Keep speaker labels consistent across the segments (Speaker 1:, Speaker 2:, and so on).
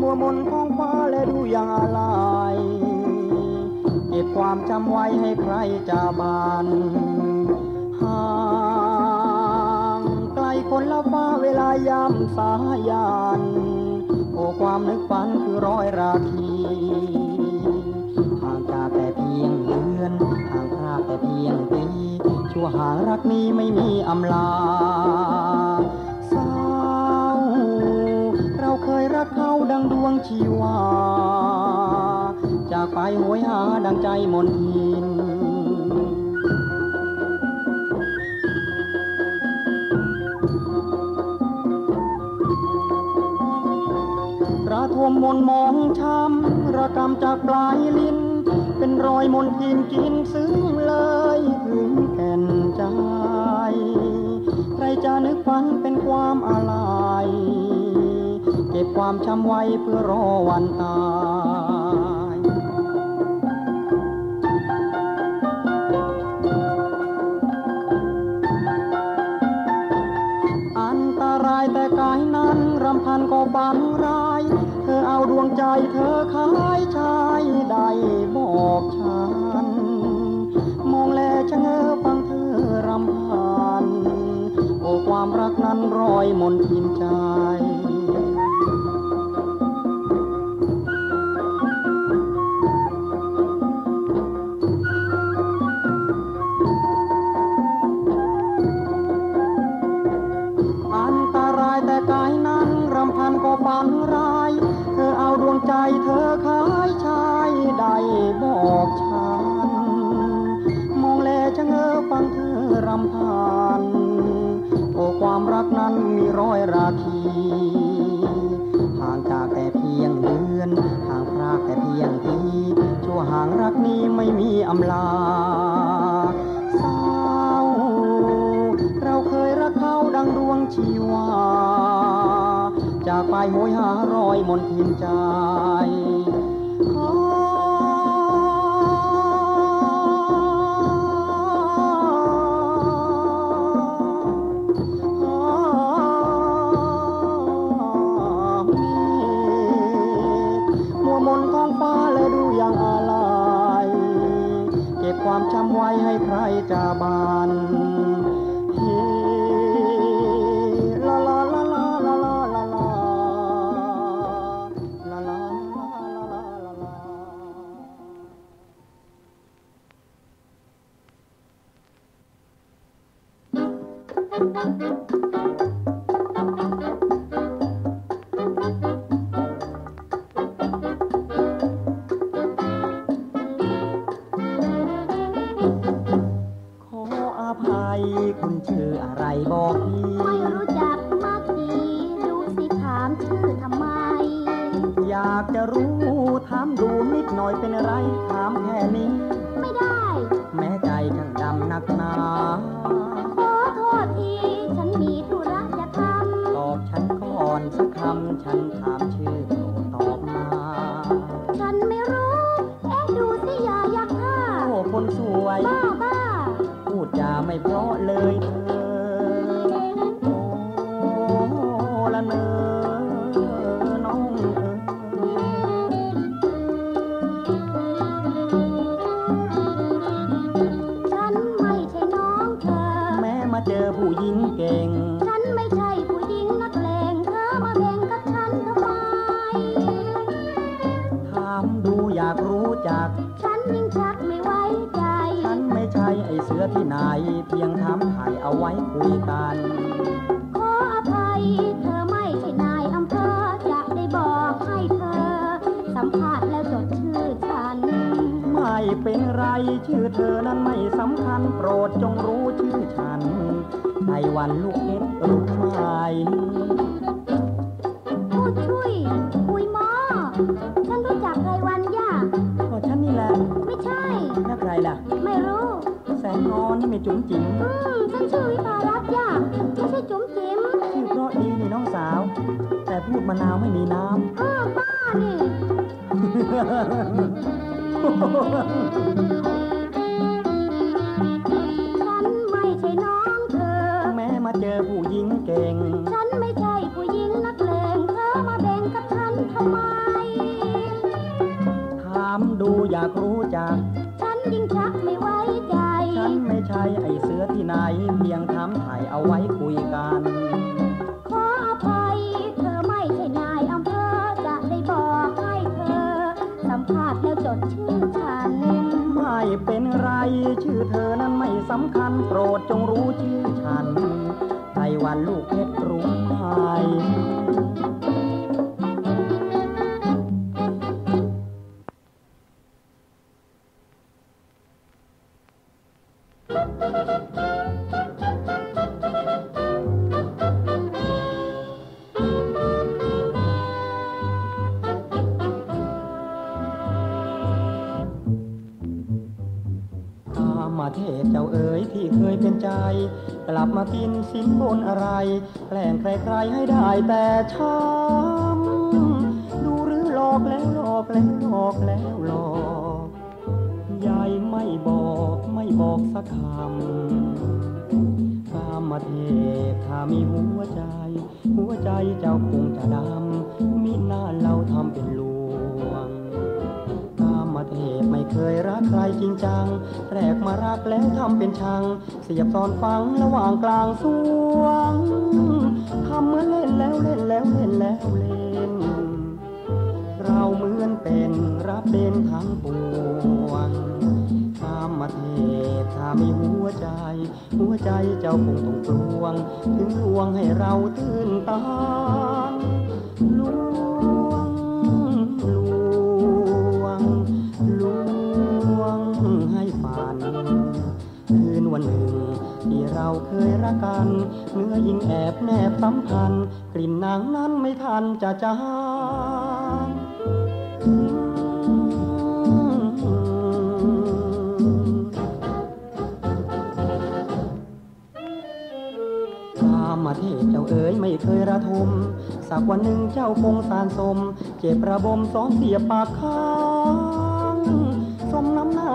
Speaker 1: วมนท้องฟ้าและดูอย่างอะไรเก็บความจำไว้ให้ใครจะบานห่างไกลคนละฟ้าเวลายามสายันโอ้ความนึกฝันคือร้อยราคีห่างจากแต่เพียงเดือนห่างพรากแต่เพียงปีชั่วหางรักนี้ไม่มีอำลาเศร้าเราเคยรักเขาดังดวงชีวาจากไปโหยหาดังใจมนทินระทมมนมองช้ำระกำจากปลายลิ้นเป็นรอยมนทินกินซึ้งเลยถึงแก่นใจใครจะนึกฝันเป็นความอะไรเก็บความช้ำไว้เพื่อรอวันตายอันตรายแต่กายนั้นรำพันก็บังร้ายเธอเอาดวงใจเธอขายชายได้บอกฉันมองแลชะเง้อฟังเธอรำพันโอ้ความรักนั้นรอยมนทินใจก็บังร้ายเธอเอาดวงใจเธอขายชายได้บอกฉันมองแลชะเง้อฟังเธอรำพันโอ้ความรักนั้นมีร้อยราคีห่างจากแต่เพียงเดือนห่างพรากแต่เพียงปีชั่วห่างรักนี้ไม่มีอำลาเศร้าเราเคยรักเขาดังดวงชีวาจากไปโหยหารอยมนทินใจมัวมนท้องฟ้าและดูอย่างอะไรเก็บความจำไว้ให้ใครจะบานคุณชื่ออะไรบอกพี่ไม่รู้จักมักดีดูสิถามชื่อทำไมอยากจะรู้ถามดูนิดหน่อยเป็นไรถามแค่นี้ไม่ได้แม้ใจช่างดำนักหนาขอโทษทีฉันมีธุระจะทำตอบฉันก่อนสักคำฉันถามชื่อโปรดตอบมาฉันไม่รู้ดูสิอย่ายักท่าโอ้คนสวยบ้าพูดจาไม่เพราะเลยเธอโอ้ละเนอน้องฉันไม่ใช่น้องเธอแม้มาเจอผู้หญิงเก่งฉันไม่ใช่ผู้หญิงนักเลงเธอมาแบ่งกับฉันทำไมถามดูอยากรู้จักฉันยิ่งชักไม่ไว้ใจฉันไม่ใช่ไอ้เสือที่ไหนเพียงถามถ่ายเอาไว้คุยกันขออภัยเธอไม่ใช่นายอำเภอจะได้บอกให้เธอสัมภาษณ์แล้วจดชื่อฉันไม่เป็นไรชื่อเธอนั้นไม่สำคัญโปรดจงรู้ชื่อฉันในวันลูกเพชรรู้ไหมพูดช่วยคุยหมอฉันรู้จักไรวันย่าก็ฉันนี่แหละไม่ใช่แล้วใครล่ะไม่รู้แสงนอนนี่ไม่จุ๋มจิ๋มฉันชื่อวิภารัตน์ย่าไม่ใช่จุ๋มจิ๋มชื่อเพราะดีนี่น้องสาวแต่พูดมะนาวไม่มีน้ำบ้านี่ ฉันไม่ใช่น้องเธอแม้มาเจอผู้หญิงเก่งฉันไม่ใช่ผู้หญิงนักเลงเธอมาแบ่งกับฉันทำไมอยากรู้จัก
Speaker 2: ฉันยิ่งชักไม่ไว้ใจ
Speaker 1: ฉันไม่ใช่ไอ้เสือที่ไหนเพียงถามถ่ายเอาไว้คุยกัน
Speaker 2: ขออภัยเธอไม่ใช่นายอำเภอจะได้บอกให้เธอสัมภาษณ์แล้วจดชื่อฉัน
Speaker 1: ไม่เป็นไรชื่อเธอนั้นไม่สำคัญโปรดจงรู้ชื่อฉันไต้หวันลูกเพชรรู้ไหมมาเทศเจ้าเอ๋ยที่เคยเป็นใจกลับมากินสินบนอะไรแกล้งใครๆให้ได้แต่ช้ำดูหรือหลอกแล้วหลอกแล้วหลอกแล้วหลอกยายไม่บอกสักคำกามเทพถ้ามีหัวใจเจ้าคงจะดำมิน่าเราทำเป็นลวงเทพไม่เคยรักใครจริงจังแรกมารักแล้วทำเป็นชังเสียบซ้อนฟังระหว่างกลางสวงทำเหมือนเล่นแล้วเล่นแล้วเล่นแล้วเล่นเราเหมือนเป็นรับเด่นทั้งปวงกามเทพถ้ามีหัวใจเจ้าคงต้องปลวงถึงลวงให้เราตื่นตาลวงให้ฝันคืนวันหนึ่งที่เราเคยรักกันเนื้อยิ่งแอบแนบสัมพันธ์กลิ่นนางนั้นไม่ทันจะจางมาเทศเจ้าเอ๋ยไม่เคยระทมสักวันหนึ่งเจ้าคงสารสมเจ็บระบมซ้อนเสียปากค้างสมน้ำหน้า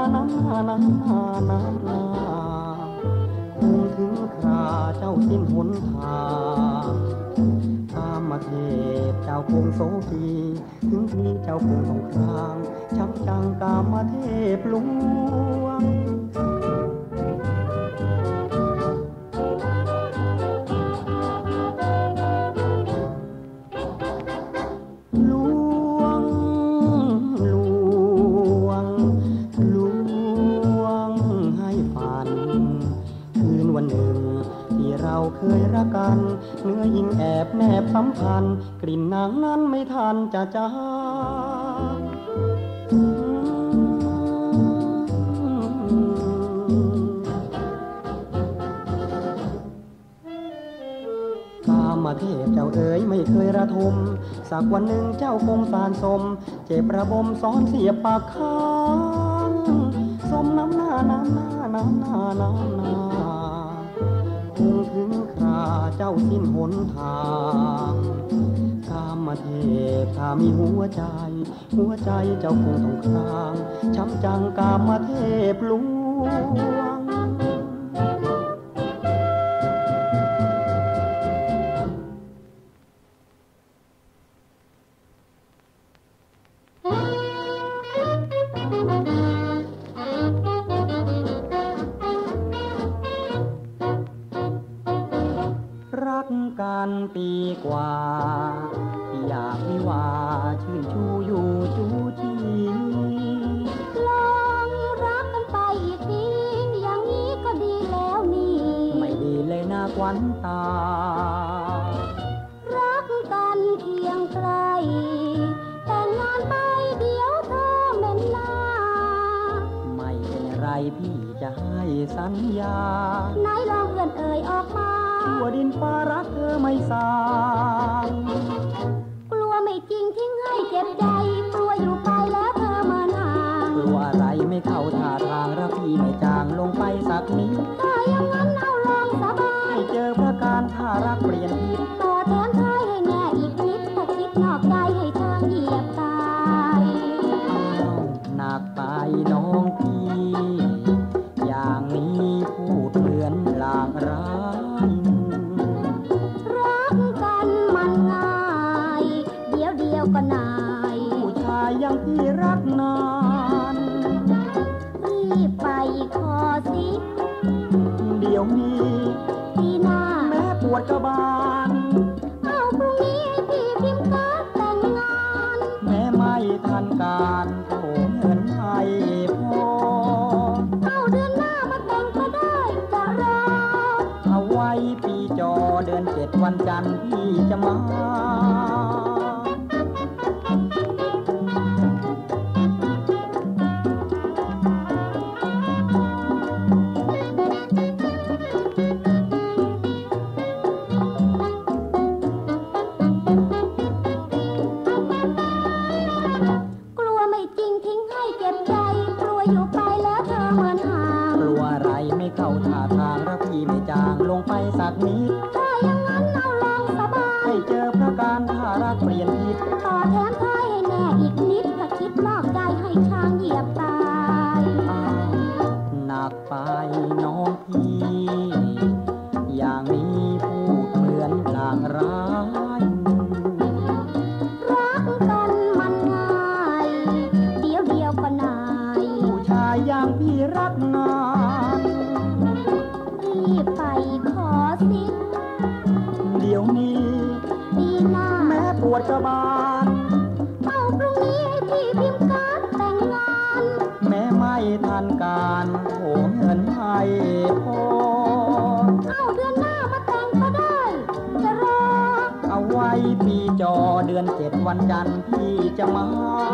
Speaker 1: คงถึงคราเจ้าสิ้นหนทางกามเทพเจ้าคงโศกีถึงที่เจ้าคงต้องครางช้ำจังกามเทพลวงเคยรักกันเนื้อยิ่งแอบแนบสัมพันธ์กลิ่นนางนั้นไม่ทันจะจางกามเทพเจ้าเอ๋ยไม่เคยระทมสักวันหนึ่งเจ้าคงสารสมเจ็บระบมซ้อนเสียปากค้างสมน้ำหน้าคงถึงคราเจ้าสิ้นหนทางกามเทพถ้ามีหัวใจเจ้าคงต้องครางช้ำจังกามเทพลวงกันปีกว่าอยากวิวาชื่นชูอยู่จูจี
Speaker 2: ลองรักกันไปอีกทีอย่างนี้ก็ดีแล้วนี่
Speaker 1: ไม่ดีเลยนะควันตา
Speaker 2: รักกันเคียงไกลแต่งงานไปเดี๋ยวเธอเหม็นหน้า
Speaker 1: ไม่เป็นไรพี่จะให้สัญญา
Speaker 2: ไหนลองเอ่ยออกมา
Speaker 1: ทั่วดินฟ้ารักเธอไม่สาง
Speaker 2: กลัวไม่จริงทิ้งให้เจ็บใจกลัวอยู่ไปแล้วเธอมานาน
Speaker 1: กลัวอะไรไม่เข้าท่าทางรักพี่ไม่จางลงไปสักนิด
Speaker 2: ถ้าอย่างนั้นเอาลองสบาย
Speaker 1: ให้เจอประการถ้ารักเปลี่ยนทิศ
Speaker 2: ต่อแทนท้ายให้แน่อีกนิดถ้าคิดนอกใจให้ทางเหยียบตาย
Speaker 1: หนักไปน้องพี่อย่างนี้พูดเหมือนลางร้าย
Speaker 2: รักกันมันง่ายเดี๋ยวก็นาย
Speaker 1: ผู้ชายอย่างพี่รักนานวดกระบาล
Speaker 2: เอาพรุ่งนี้พี่พิมพ์การ์ดแต่งงาน
Speaker 1: แม้ไม่ทันการโถเงินให้พอ
Speaker 2: เอาเดือนหน้ามาแต่งก็ได้จะรอ
Speaker 1: เอาไว้ปีจอเดือน7วันจันทร์พี่จะม
Speaker 2: ากลัวไม่จริงทิ้งให้เจ็บใจกลัวอยู่ไปแล้วเธอเหมือนห่าง
Speaker 1: กลัวอะไรไม่เข้าท่าทางรักพี่ไม่จางลงไปสักนิด
Speaker 2: ถ้าอย่างนั้นเอาลองสบาย
Speaker 1: ให้เจอพระการถ้ารักเปลี่ยนทิศ
Speaker 2: ต่อแถมท้ายให้แน่อีกนิดถ้าคิดนอกใจให้ช้างเหยียบตาย
Speaker 1: หนักไปน้องพี่อย่างนี้พูดเหมือนลางร้าย
Speaker 2: รักกันมันง่ายเดียวก็นาย
Speaker 1: ผู้ชายอย่างพี่รักงาน
Speaker 2: รีบไปขอสิ
Speaker 1: เดี๋ยวนี้
Speaker 2: ดีหน้า
Speaker 1: แม้ปวดกระบาล
Speaker 2: เอาพรุ่งนี้ให้พี่พิมพ์การ์ดแต่งงาน
Speaker 1: แม้ไม่ทันการโถเงินให้พอ
Speaker 2: เอาเดือนหน้ามาแต่งก็ได้จะรอ
Speaker 1: เอาไว้ปีจอเดือน7วันจันทร์พี่จะมา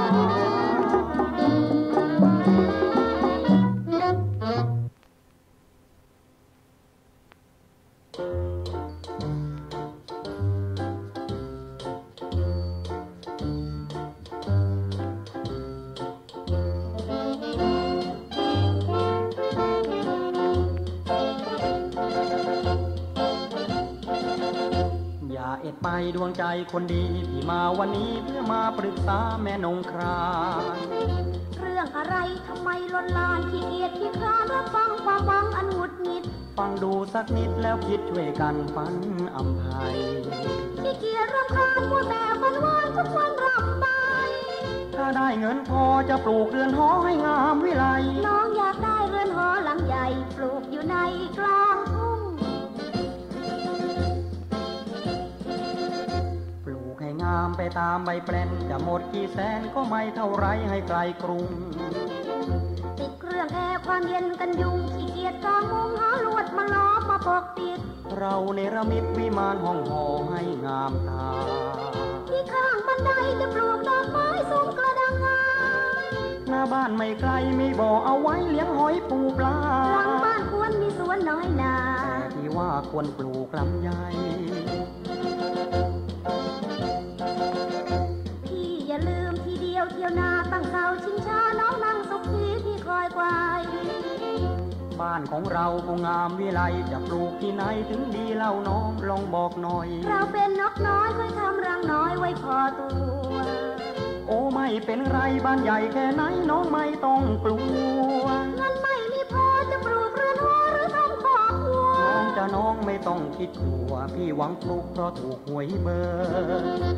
Speaker 1: เอ็ดไปดวงใจคนดีพี่มาวันนี้เพื่อมาปรึกษาแม่นงคราน
Speaker 2: เรื่องอะไรทำไมลนลานขี้เกียจขี้คร้านรับฟังความหวังอันหงุดหงิด
Speaker 1: ฟังดูสักนิดแล้วคิดช่วยกันฝันอำไพ
Speaker 2: ขี้เกียจรำคาญมัวแต่ฝันหวานทุกวันรำไป
Speaker 1: ถ้าได้เงินพอจะปลูกเรือนหอให้งามวิไล
Speaker 2: น้องอยากได้เรือนหอหลังใหญ่ปลูกอยู่ในกลางทุ่ง
Speaker 1: งามไปตามใบแปลนจะหมดกี่แสนก็ไม่เท่าไรให้ไกลกรุง
Speaker 2: ติดเครื่องแอร์ความเย็นกันยุงขี้เกียจกางมุงหาลวดมาล้อมมาปกปิด
Speaker 1: เราเนรมิตวิมานห้องหอให้งามตา
Speaker 2: ที่ข้างบันไดจะปลูกดอกไม้สูงกระดังงา
Speaker 1: หน้าบ้านไม่ไกลมีบ่อเอาไว้เลี้ยงหอยปูปลา
Speaker 2: หลังบ้านควรมีสวนน้อยนา
Speaker 1: แต่ที่ว่าควรปลูกลำไย
Speaker 2: พี่อย่าลืมทีเดียวเที่ยวนาตั้งเสาชิงช้าน้องนั่งสุขีที่คอยควาย
Speaker 1: บ้านของเราก็งามวิไลจะปลูกที่ไหนถึงดีเล่าน้องลองบอกหน่อย
Speaker 2: เราเป็นนกน้อยเคยทำรังน้อยไว้พอตัว
Speaker 1: โอ้ไม่เป็นไรบ้านใหญ่แค่ไหนน้องไม่ต้องกลัว
Speaker 2: เงินไม่มีพอจะปลูกเรือนหอหรือทำครอบครัว
Speaker 1: น้องไม่ต้องคิดกลัวพี่หวังปลูกเพราะถูกหวยเบอร์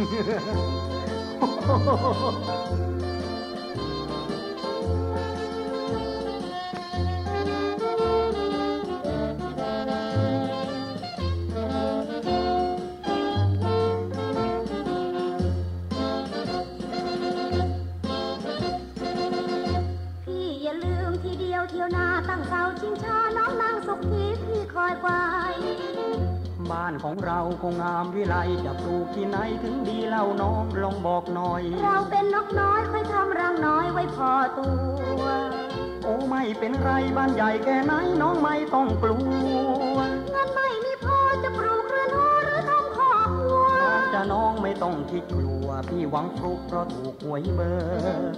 Speaker 2: เที่ยวนาตั้งเสาชิงช้าน้องนั่งสุขีพี่คอยควาย
Speaker 1: บ้านของเราคงงามวิไลจะปลูกที่ไหนถึงดีเล่าน้องลองบอกหน่อย
Speaker 2: เราเป็นนกน้อยเคยทำรังน้อยไว้พอตัว
Speaker 1: โอ้ไม่เป็นไรบ้านใหญ่แค่ไหนน้องไม่ต้องกลัว
Speaker 2: เงินไม่มีพอจะปลูกเรือนหอหรือทำครอบครัว
Speaker 1: น้องไม่ต้องคิดกลัวพี่หวังปลูกเพราะถูกหวยเบอร์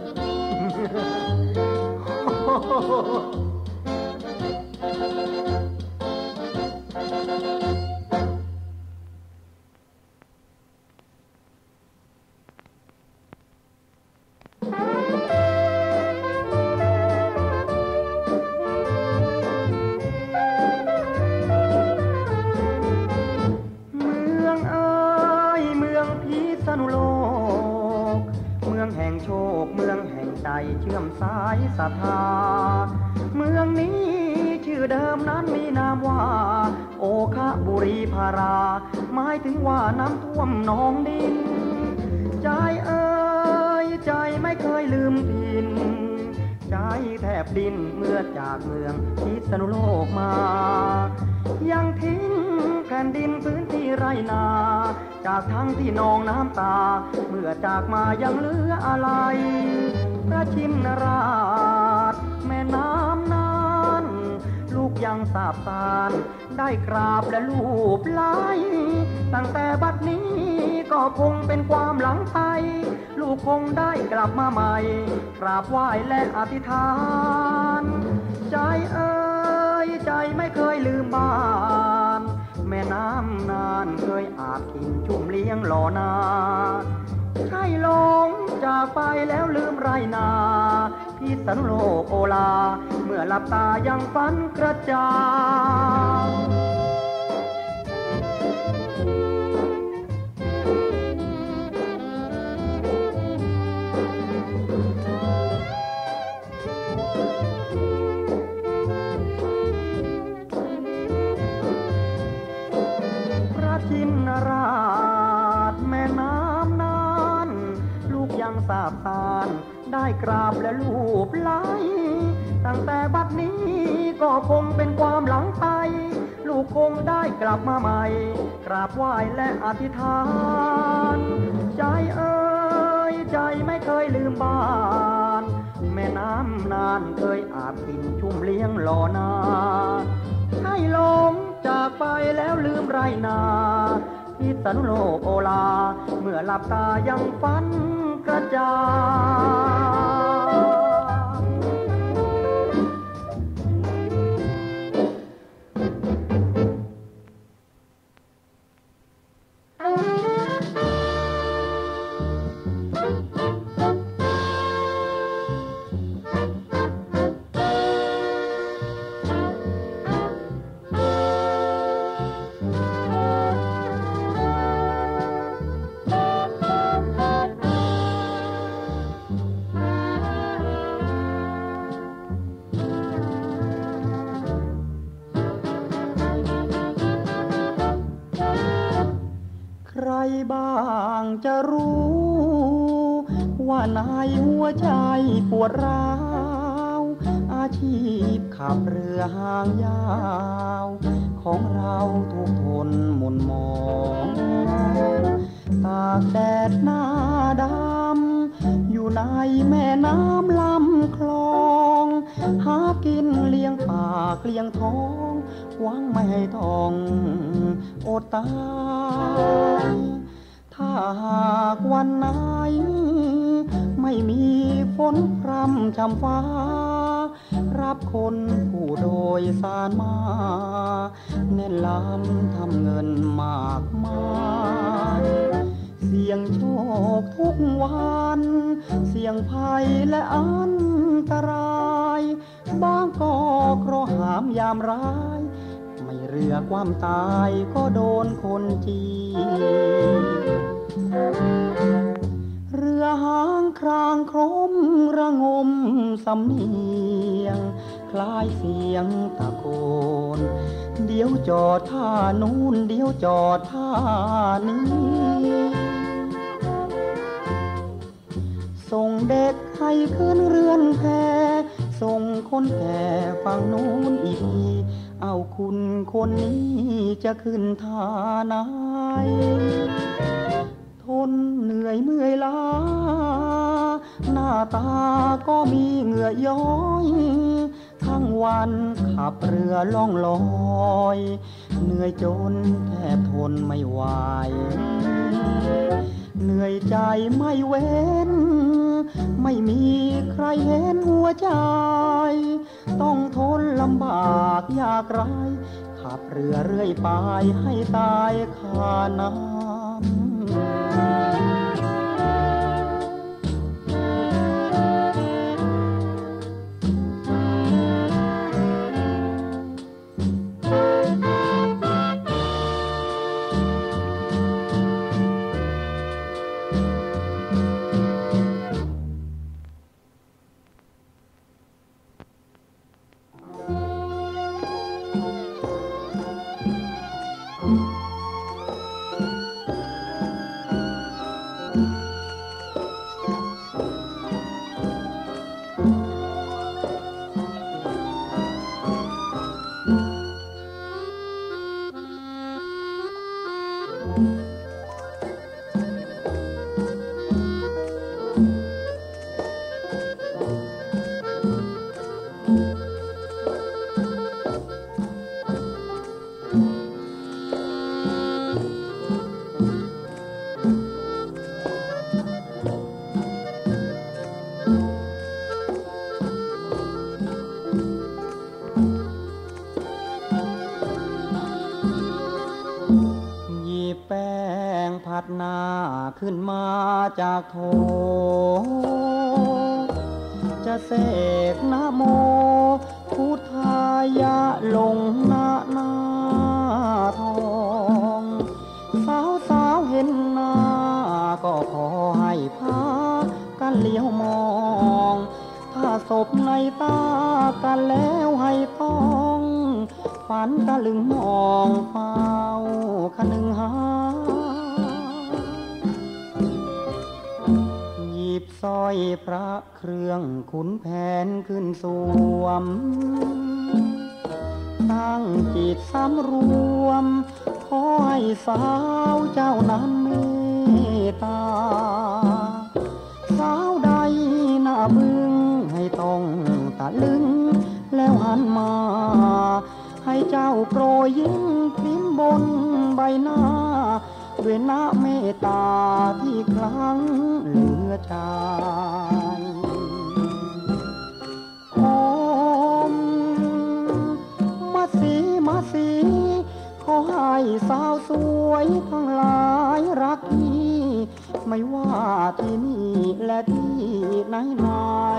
Speaker 1: เชื่อมสายศรัทธาเมืองนี้ชื่อเดิมนั้นมีนามว่าโอคะบุรีภาราหมายถึงว่าน้ำท่วมหนองดินใจเอ่ยใจไม่เคยลืมถิ่นใจแทบดินเมื่อจากเมืองพิษณุโลกมายังทิ้งแผ่นดินพื้นที่ไรนาจากทั้งที่นองน้ำตาเมื่อจากมายังเหลืออะไรพระชินราชแม่น้ำน่านลูกยังสาบสานได้กราบและลูบไหลตั้งแต่บัดนี้ก็คงเป็นความหลังไปลูกคงได้กลับมาใหม่กราบไหว้และอธิษฐานใจเอ่ยใจไม่เคยลืมบ้านแม่น้ำนานเคยอาบกินชุ่มเลี้ยงหล่อนาใช่หลงจากไปแล้วลืมไรนาพิษณุโลกโอลาเมื่อหลับตายังฝันกระจ่างพระชินราชแม่น้ำน่านลูกยังสาบสานได้กราบและลูบไหลตั้งแต่บัดนี้ก็คงเป็นความหลังไปลูกคงได้กลับมาใหม่กราบไหว้และอธิษฐานใจเอ่ยใจไม่เคยลืมบ้านแม่น้ำนานเคยอาบกินชุ่มเลี้ยงหล่อนาให้หลงจากไปแล้วลืมไรนาพิษณุโลกโอลาเมื่อหลับตายังฝันกระจ่างใครบ้างจะรู้ว่าในหัวใจปวดร้าวอาชีพขับเรือหางยาวของเราทุกคนหม่นหมองตากแดดหน้าดำอยู่ในแม่น้ำลำคลองหากินเลี้ยงปากเลี้ยงท้องหวังไม่ให้ต้องอดตายถ้าหากวันไหนไม่มีฝนพรำช่ำฟ้ารับคนผู้โดยสารมาแน่นลำทำเงินมากมายเสี่ยงโชคทุกวันเสี่ยงภัยและอันตรายบางก็เคราะห์หามยามร้ายไม่เรือความตายก็โดนคนจีเรือหางครางครมระงมสำเนียงคล้ายเสียงตะโกนเดี๋ยวจอดท่านู้นเดี๋ยวจอดท่านี้ส่งเด็กให้ขึ้นเรือนแพส่งคนแก่ฝั่งนู้นอีกทีเอาคุณคนนี้จะขึ้นท่าไหนทนเหนื่อยเมื่อยล้าหน้าตาก็มีเหงื่อย้อยทั้งวันขับเรือล่องลอยเหนื่อยจนแทบทนไม่ไหวเหนื่อยใจไม่เว้นไม่มีใครเห็นหัวใจต้องทนลำบากยากไรขับเรือเรื่อยไปให้ตายคาน้ำ
Speaker 2: เ
Speaker 3: แป้งผัดหน้าขึ้นมาจากโถจะเสกนะโมพุทธายะลงหน้าทองสาวเห็นหน้าก็ขอให้พากันเลี้ยวมองถ้าศพในตากันแล้วให้ต้องฝันตะลึงมองเฝ้าคนึงหาหยิบสร้อยพระเครื่องขุนแผนขึ้นสวมตั้งจิตสำรวมขอให้สาวเจ้านั้นเมตตาสาวใดหน้าบึ้งให้ต้องตะลึงแล้วหันมาให้เจ้าโปรยยิ้มพริ้มบนใบหน้าด้วยน้ำเมตตาที่ครั้งเหลือใจโอมมาสีขอให้สาวสวยทั้งหลายรักพี่ไม่ว่าที่นี่และที่ไหน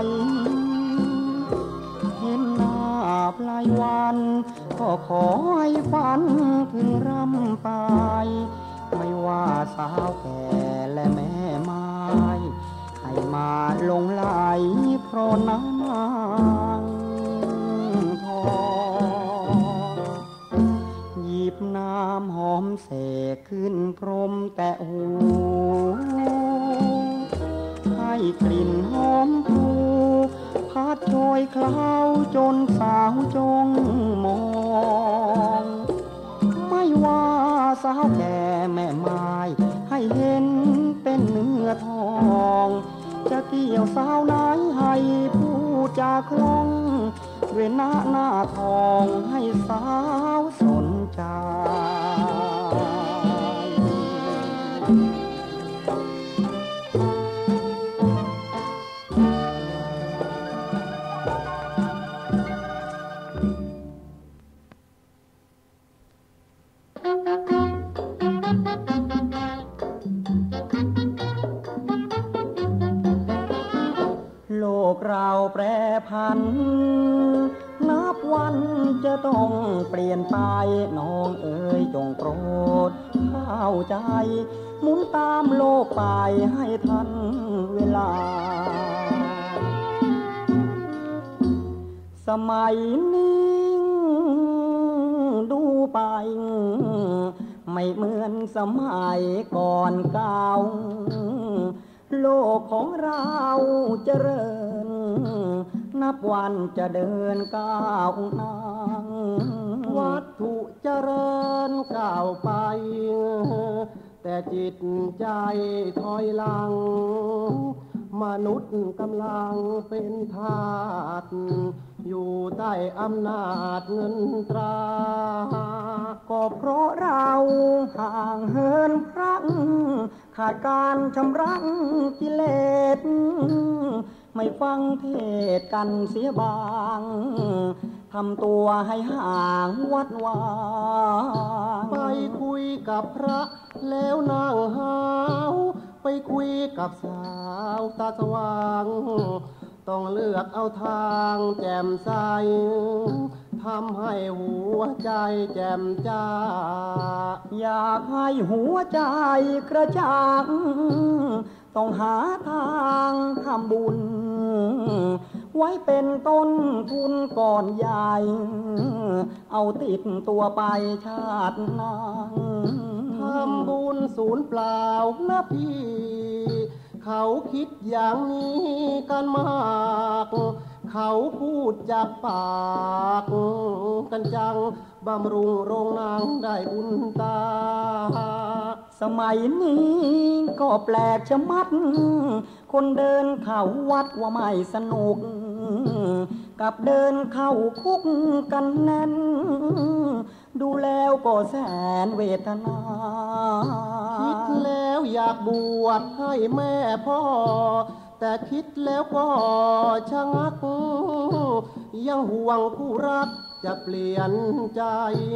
Speaker 3: เห็นหน้าปลายวันก็ขอให้ฝันถึงร่ำไปไม่ว่าสาวแก่และแม่ไม้ให้มาลงไหลเพราะนางทองหยิบน้ำหอมเสกขึ้นพรมแต่หูให้กลิ่นหอมผูพัดโชยเคล้าจนสาวจงมองไม่ว่าสาวแก่แม่ไม้ให้เห็นเป็นเนื้อทองจะเกี่ยวสาวไหนให้ผู้จาคล่องด้วยหน้าทองให้สาวสนใจโลกเราแปรผันนับวันจะต้องเปลี่ยนไปน้องเอ๋ยจงโปรดเข้าใจหมุนตามโลกไปให้ทันเวลาสมัยนี้ดูไปไม่เหมือนสมัยก่อนเก่าโลกของเราเจริญนับวันจะเดินก้าวหน้าวัตถุเจริญก้าวไปแต่จิตใจถอยหลังมนุษย์กำลังเป็นทาสอยู่ใต้อำนาจเงินตราก็เพราะเราห่างเหินพลั้งขาดการชำระกิเลสไม่ฟังเทศกันเสียบางทำตัวให้ห่างวัดวางไปคุยกับพระแล้วนั่งหาวไปคุยกับสาวตาสว่างต้องเลือกเอาทางแจ่มใสทำให้หัวใจแจ่มจ้าอยากให้หัวใจกระจ่างต้องหาทางทำบุญไว้เป็นต้นทุนก่อนใหญ่เอาติดตัวไปชาติหน้าทำบุญศูนย์เปล่านะพี่เขาคิดอย่างนี้กันมากเขาพูดจากปากกันจังบำรุงโรงหนังได้บุญตาสมัยนี้ก็แปลกชะมัดคนเดินเข้าวัดว่าไม่สนุกกับเดินเข้าคุกกันแน่นดูแล้วก็แสนเวทนาคิดแล้วอยากบวชให้แม่พ่อแต่คิดแล้วก็ชะงักยังห่วงผู้รักจะเปลี่ยนใจ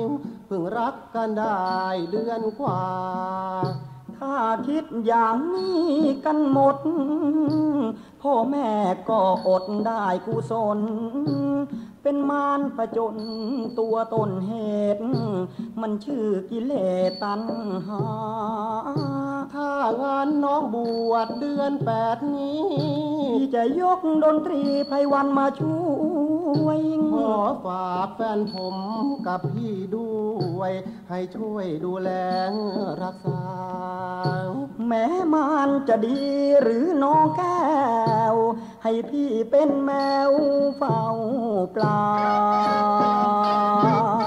Speaker 4: เพิ่งรักกันได้เดือนกว่า
Speaker 3: ถ้าคิดอย่างนี้กันหมดพ่อแม่ก็อดได้กุศลเป็นมารผจญตัวต้นเหตุมันชื่อกิเลสตัณหา
Speaker 4: ถ้างานน้องบวชเดือน8นี้
Speaker 3: ที่จะยกดนตรีไพวันมาช่วย
Speaker 4: ขอฝากแฟนผมกับพี่ด้วยให้ช่วยดูแลรักษา
Speaker 3: แม้มันจะดีหรือน้องแก้วให้พี่เป็นแมวเฝ้าปลา